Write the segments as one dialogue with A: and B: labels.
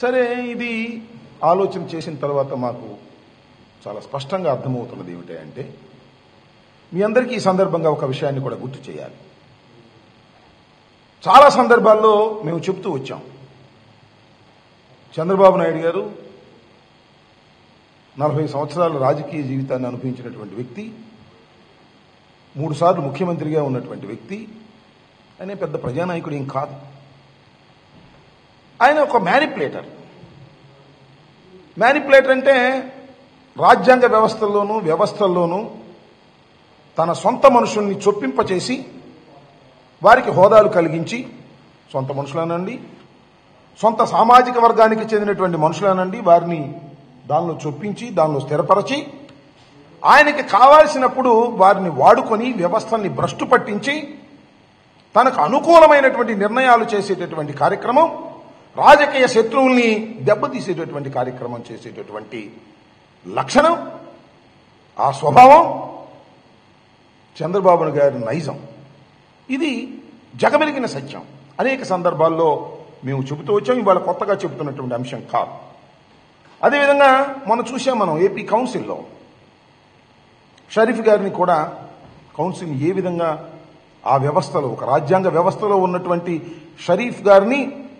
A: సరే, ఇది ఆలోచన చేసిన తర్వాత మాకు చాలా స్పష్టంగా అర్థమవుతున్నది ఏమిటంటే, మీ అందరికీ ఈ సందర్భంగా ఒక విషయాన్ని కూడా గుర్తు చేయాలి. చాలా సందర్భాల్లో మేము చెప్తూ వచ్చాం, చంద్రబాబు నాయుడు గారు 40 సంవత్సరాల రాజకీయ జీవితాన్ని అనుభవించినటువంటి వ్యక్తి, 3 సార్లు ముఖ్యమంత్రిగా ఉన్నటువంటి వ్యక్తి, ఆయన పెద్ద ప్రజానాయకుడు ఏం కాదు. ఆయన ఒక మ్యానిపులేటర్ అంటే రాజ్యాంగ వ్యవస్థల్లోనూ తన సొంత మనుషుల్ని చొప్పింపచేసి వారికి హోదాలు కలిగించి, సొంత మనుషులనండి, సొంత సామాజిక వర్గానికి చెందినటువంటి మనుషులనండి, వారిని దానిలో చొప్పించి దానిలో స్థిరపరచి ఆయనకి కావాల్సినప్పుడు వారిని వాడుకొని వ్యవస్థల్ని భ్రష్టు పట్టించి తనకు అనుకూలమైనటువంటి నిర్ణయాలు చేసేటటువంటి కార్యక్రమం, రాజకీయ శత్రువుల్ని దెబ్బతీసేటటువంటి కార్యక్రమం చేసేటటువంటి లక్షణం, ఆ స్వభావం చంద్రబాబు గారి నైజం. ఇది జగమెరిగిన సత్యం. అనేక సందర్భాల్లో మేము చెబుతూ వచ్చాం, ఇవాళ కొత్తగా చెబుతున్నటువంటి అంశం కాదు. అదేవిధంగా మనం చూసాం, మనం ఏపీ కౌన్సిల్లో షరీఫ్ గారిని కూడా కౌన్సిల్ ఏ విధంగా ఆ వ్యవస్థలో, ఒక రాజ్యాంగ వ్యవస్థలో ఉన్నటువంటి షరీఫ్ గారిని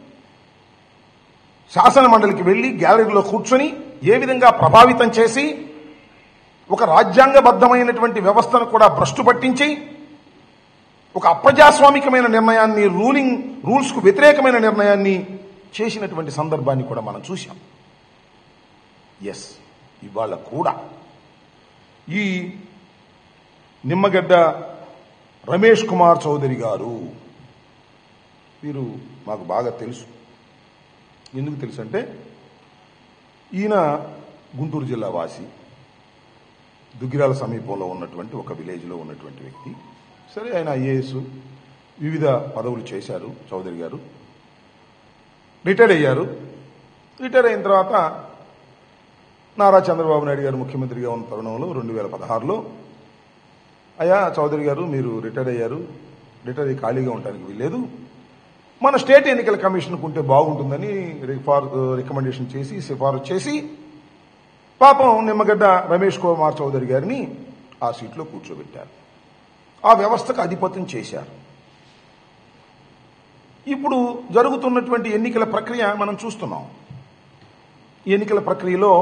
A: శాసన మండలికి వెళ్లి గ్యాలరీలో కూర్చొని ఏ విధంగా ప్రభావితం చేసి ఒక రాజ్యాంగబద్ధమైనటువంటి వ్యవస్థను కూడా భ్రష్టు పట్టించి ఒక అప్రజాస్వామికమైన నిర్ణయాన్ని, రూల్స్కు వ్యతిరేకమైన నిర్ణయాన్ని చేసినటువంటి సందర్భాన్ని కూడా మనం చూశాం. ఎస్, ఇవాళ కూడా ఈ నిమ్మగడ్డ రమేష్ కుమార్ చౌదరి గారు, వీరు మాకు బాగా తెలుసు. ఎందుకు తెలుసు అంటే, ఈయన గుంటూరు జిల్లా వాసి, దుగ్గిరాల సమీపంలో ఉన్నటువంటి ఒక విలేజ్లో ఉన్నటువంటి వ్యక్తి. సరే, ఆయన ఐఏఎస్ వివిధ పదవులు చేశారు. చౌదరి గారు రిటైర్ అయ్యారు. రిటైర్ అయిన తర్వాత నారా చంద్రబాబు నాయుడు గారు ముఖ్యమంత్రిగా ఉన్న తరుణంలో 2016లో, అయ్యా చౌదరి గారు మీరు రిటైర్ అయ్యారు, రిటైర్ అయ్యి ఖాళీగా ఉండడానికి వీల్లేదు, మన స్టేట్ ఎన్నికల కమిషన్కు ఉంటే బాగుంటుందని రికమెండేషన్ చేసి, సిఫారసు చేసి, పాపం నిమ్మగడ్డ రమేష్ కుమార్ చౌదరి గారిని ఆ సీట్లో కూర్చోబెట్టారు. ఆ వ్యవస్థకు అధిపత్యం చేశారు. ఇప్పుడు జరుగుతున్నటువంటి ఎన్నికల ప్రక్రియ మనం చూస్తున్నాం. ఈ ఎన్నికల ప్రక్రియలో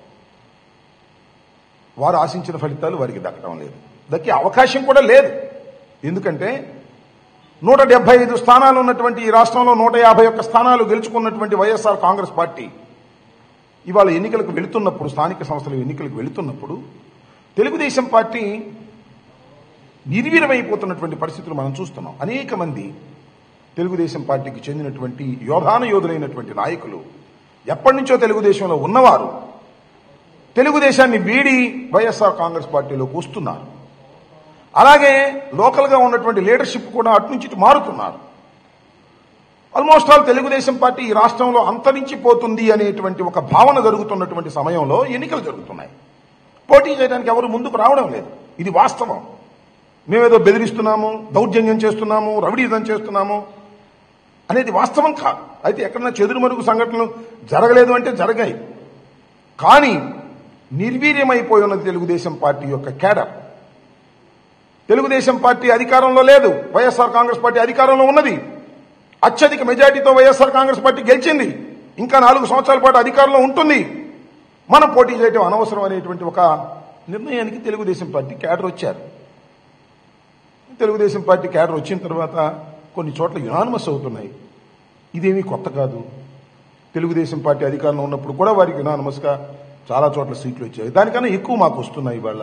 A: వారు ఆశించిన ఫలితాలు వారికి దక్కడం లేదు, దక్కే అవకాశం కూడా లేదు. ఎందుకంటే 175 స్థానాలు ఉన్నటువంటి ఈ రాష్ట్రంలో 151 స్థానాలు గెలుచుకున్నటువంటి వైఎస్ఆర్ కాంగ్రెస్ పార్టీ ఇవాళ ఎన్నికలకు వెళుతున్నప్పుడు, స్థానిక సంస్థల ఎన్నికలకు వెళుతున్నప్పుడు తెలుగుదేశం పార్టీ నిర్వీర్యమైపోతున్నటువంటి పరిస్థితులు మనం చూస్తున్నాం. అనేక మంది తెలుగుదేశం పార్టీకి చెందినటువంటి యోధులైనటువంటి నాయకులు, ఎప్పటి నుంచో తెలుగుదేశంలో ఉన్నవారు తెలుగుదేశాన్ని వీడి వైఎస్ఆర్ కాంగ్రెస్ పార్టీలోకి వస్తున్నారు. అలాగే లోకల్గా ఉన్నటువంటి లీడర్షిప్ కూడా అటు నుంచి మారుతున్నారు. ఆల్మోస్ట్ ఆల్ తెలుగుదేశం పార్టీ ఈ రాష్ట్రంలో అంతరించిపోతుంది అనేటువంటి ఒక భావన జరుగుతున్నటువంటి సమయంలో ఎన్నికలు జరుగుతున్నాయి. పోటీ చేయడానికి ఎవరు ముందుకు రావడం లేదు. ఇది వాస్తవం. మేమేదో బెదిరిస్తున్నాము, దౌర్జన్యం చేస్తున్నాము, రౌడీజం చేస్తున్నాము అనేది వాస్తవం కాదు. అయితే ఎక్కడన్నా చెదురుమరుగు సంఘటనలు జరగలేదు అంటే జరగాయి. కానీ నిర్వీర్యమైపోయి ఉన్నది తెలుగుదేశం పార్టీ యొక్క కేడర్. తెలుగుదేశం పార్టీ అధికారంలో లేదు, వైఎస్ఆర్ కాంగ్రెస్ పార్టీ అధికారంలో ఉన్నది. అత్యధిక మెజార్టీతో వైఎస్ఆర్ కాంగ్రెస్ పార్టీ గెలిచింది. ఇంకా 4 సంవత్సరాల పాటు అధికారంలో ఉంటుంది. మనం పోటీ చేయడం అనవసరం అనేటువంటి ఒక నిర్ణయానికి తెలుగుదేశం పార్టీ కేడర్ వచ్చారు. తెలుగుదేశం పార్టీ కేడర్ వచ్చిన తర్వాత కొన్ని చోట్ల యునానిమస్ అవుతున్నాయి. ఇదేమీ కొత్త కాదు. తెలుగుదేశం పార్టీ అధికారంలో ఉన్నప్పుడు కూడా వారికి యునానిమస్గా చాలా చోట్ల సీట్లు వచ్చాయి. దానికన్నా ఎక్కువ మాకు వస్తున్నాయి. ఇవాళ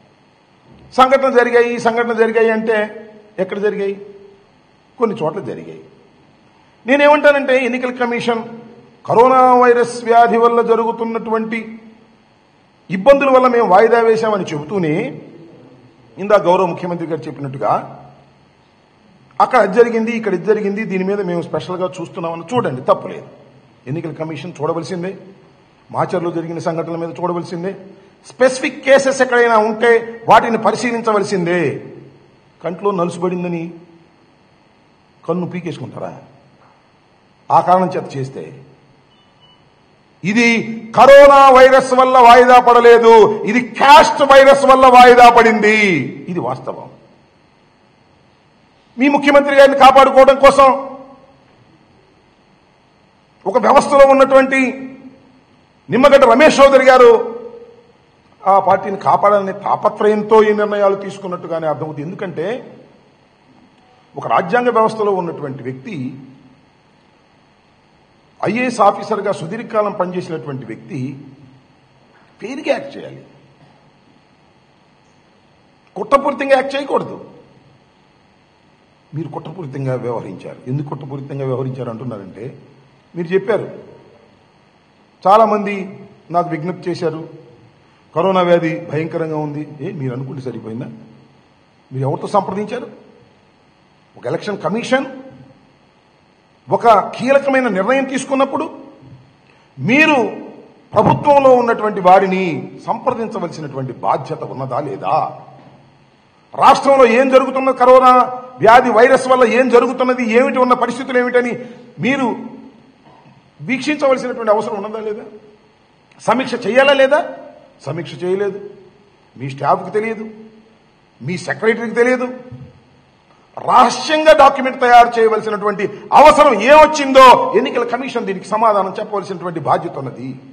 A: సంఘటన జరిగాయి అంటే ఎక్కడ జరిగాయి? కొన్ని చోట్ల జరిగాయి. నేనేమంటానంటే, ఎన్నికల కమిషన్ కరోనా వైరస్ వ్యాధి వల్ల జరుగుతున్నటువంటి ఇబ్బందుల వల్ల మేము వాయిదా వేశామని చెబుతూనే, ఇందా గౌరవ ముఖ్యమంత్రి గారు చెప్పినట్టుగా అక్కడ అది జరిగింది, ఇక్కడ ఇది జరిగింది, దీని మీద మేము స్పెషల్గా చూస్తున్నామని చూడండి, తప్పులేదు. ఎన్నికల కమిషన్ చూడవలసిందే. మాచర్లో జరిగిన సంఘటనల మీద చూడవలసిందే. స్పెసిఫిక్ కేసెస్ ఎక్కడైనా ఉంటే వాటిని పరిశీలించవలసిందే. కంట్లో నలుసుబడిందని కన్ను పీకేసుకుంటారా? ఆ కారణం చేత చేస్తే ఇది కరోనా వైరస్ వల్ల వాయిదా పడలేదు, ఇది క్యాస్ట్ వైరస్ వల్ల వాయిదా పడింది. ఇది వాస్తవం. మీ ముఖ్యమంత్రి గారిని కాపాడుకోవడం కోసం ఒక వ్యవస్థలో ఉన్నటువంటి నిమ్మగడ్డ రమేష్ చౌదరి గారు ఆ పార్టీని కాపాడాలనే తాపత్రయంతో ఈ నిర్ణయాలు తీసుకున్నట్టుగానే అర్థమవుతుంది. ఎందుకంటే ఒక రాజ్యాంగ వ్యవస్థలో ఉన్నటువంటి వ్యక్తి, ఐఏఎస్ ఆఫీసర్గా సుదీర్ఘకాలం పనిచేసినటువంటి వ్యక్తి ఫెయిర్గా యాక్ట్ చేయాలి, కుట్రపూరితంగా యాక్ట్ చేయకూడదు. మీరు కుట్రపూరితంగా వ్యవహరించారు. ఎందుకు కుట్రపూరితంగా వ్యవహరించారు అంటున్నారంటే, మీరు చెప్పారు చాలామంది నాకు విజ్ఞప్తి చేశారు, కరోనా వ్యాధి భయంకరంగా ఉంది. మీరు అనుకుంటే సరిపోయిందా? మీరు ఎవరితో సంప్రదించారు? ఒక ఎలక్షన్ కమిషన్ ఒక కీలకమైన నిర్ణయం తీసుకున్నప్పుడు మీరు ప్రభుత్వంలో ఉన్నటువంటి వారిని సంప్రదించవలసినటువంటి బాధ్యత ఉన్నదా లేదా? రాష్ట్రంలో ఏం జరుగుతున్నది, కరోనా వ్యాధి వైరస్ వల్ల ఏం జరుగుతున్నది, ఏమిటి ఉన్న పరిస్థితులు ఏమిటని మీరు వీక్షించవలసినటువంటి అవసరం ఉన్నదా లేదా? సమీక్ష చేయాలా లేదా? సమీక్ష చేయలేదు. మీ స్టాఫ్కి తెలియదు, మీ సెక్రటరీకి తెలియదు. రహస్యంగా డాక్యుమెంట్ తయారు చేయవలసినటువంటి అవసరం ఏమొచ్చిందో ఎన్నికల కమిషన్ దీనికి సమాధానం చెప్పవలసినటువంటి బాధ్యత ఉన్నది.